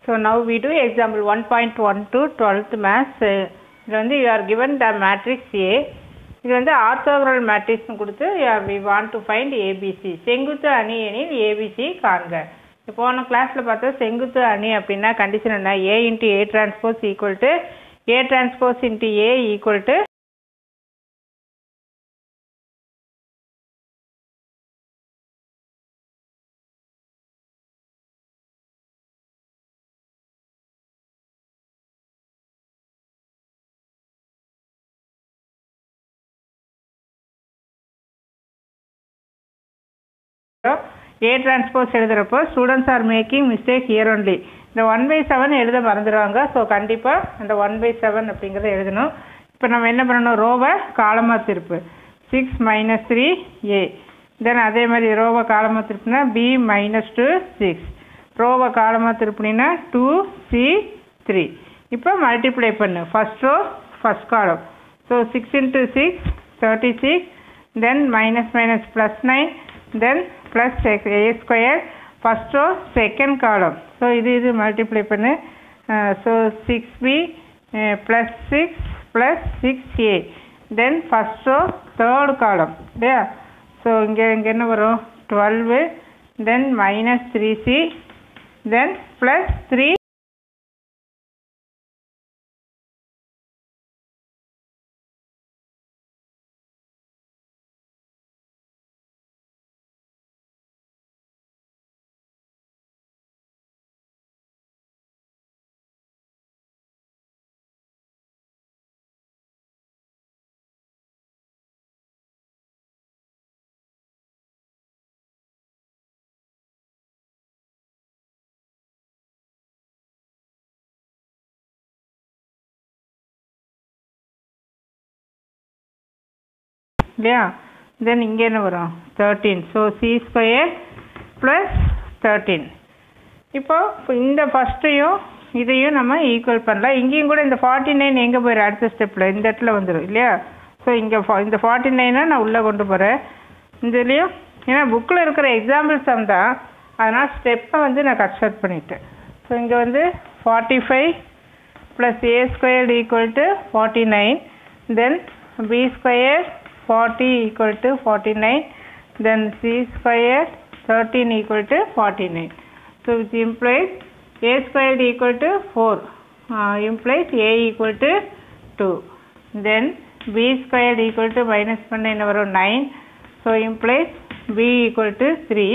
So now we do example 1.1 to 12th maths. You are given the matrix A. இது வந்து orthogonal matrix கொடுத்து we want to find ABC. செங்குத்து அணி எனில் ABC காண்க. போன கிளாஸ்ல பார்த்தா செங்குத்து அணி அப்படின்னா கண்டிஷன் என்ன? A into A transpose equal to A transpose into A equal to A transpose எழுதுறப்போ students are making mistake here only. இந்த 1/7 எழுத மறந்துடுவாங்க. ஸோ கண்டிப்பாக அந்த 1/7 அப்படிங்கிறத எழுதணும். இப்போ நம்ம என்ன பண்ணணும்? ரோவை காலமாக திருப்பு 6 - 3A. தென் அதே மாதிரி ரோவை காலமாக திருப்பினா B - 2 6. ரோவை காலமாக திருப்பினா 2C3. இப்போ மல்டிப்ளை பண்ணு first row first column. So 6 into 6 36. Then minus plus 9. then plus a square first row second column. so இது multiply பண்ணு. so 6b plus 6 plus 6a. then first row third column. இல்லையா? so இங்கே என்ன வரும்? 12 then minus 3c then plus 3. இல்லையா? தென் இங்கே என்ன வரும்? 13. So C square plus 13. இப்போ இந்த ஃபஸ்ட்டையும் இதையும் நம்ம ஈக்குவல் பண்ணலாம். இங்கேயும் கூட இந்த 49 எங்கே போயிடும்? அடுத்த ஸ்டெப்பில் இந்த இடத்துல வந்துடும் இல்லையா? ஸோ இங்கே இந்த 49 நான் உள்ளே கொண்டு போகிறேன். இதுலேயும் ஏன்னா புக்கில் இருக்கிற எக்ஸாம்பிள்ஸ் தான், அதனால் ஸ்டெப்பை நான் கன்ஸ்ட்ரக்ட் பண்ணிட்டேன். ஸோ இங்கே 45 plus a square equal to 49. Then b square 40 equal to 49. then c square 13 equal to 49. so which implies a squared equal to 4 implies a equal to 2. then b squared equal to minus பண்ண என்ன வரும்? 9. so implies b equal to 3.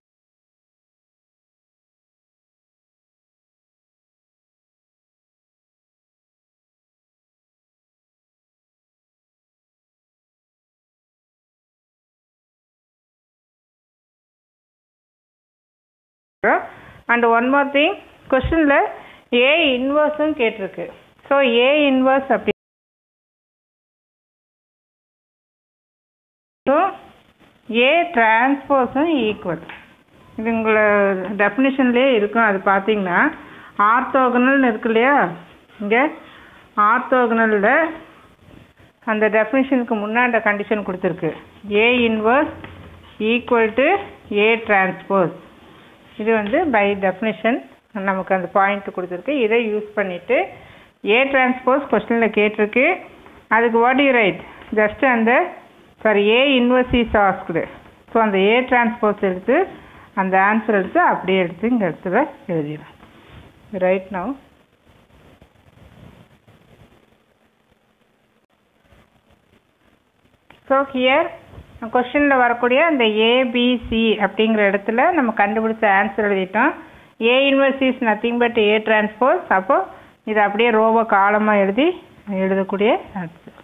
and one more thing, questionல a inverse கேட்டிருக்கு. so a inverse அப்படி so a transpose equal. இது உங்களை டெஃபினிஷன்லேயே இருக்கும். அது பார்த்தீங்கன்னா ஆர்த்தோகனல்னு இருக்கு இல்லையா? இங்கே ஆர்த்தோகனலில் அந்த டெஃபினிஷனுக்கு முன்னாடி கண்டிஷன் கொடுத்துருக்கு. a inverse equal to a transpose. இது பை டெஃபினிஷன் நமக்கு அந்த பாயிண்ட் கொடுத்துருக்கு. இதை யூஸ் பண்ணிவிட்டு ஏ டிரான்ஸ்போஸ் கொஸ்டினில் கேட்டிருக்கு. அதுக்கு வாட் யூ ரைட்? ஜஸ்ட் அந்த A inverse is asked. So அந்த ஏ டிரான்ஸ்போஸ் எடுத்து அந்த ஆன்சர் எடுத்து அப்படியே எடுத்து இந்த இடத்துல எழுதிடும். ரைட் நவ் ஸோ ஹியர் கொஸ்டினில் வரக்கூடிய அந்த ஏபிசி அப்படிங்கிற இடத்துல நம்ம கண்டுபிடிச்ச ஆன்சர் எழுதிட்டோம். A inverse is nothing but A transpose. அப்போது இதை அப்படியே ரோவை காலமாக எழுதக்கூடிய ஆன்சர்.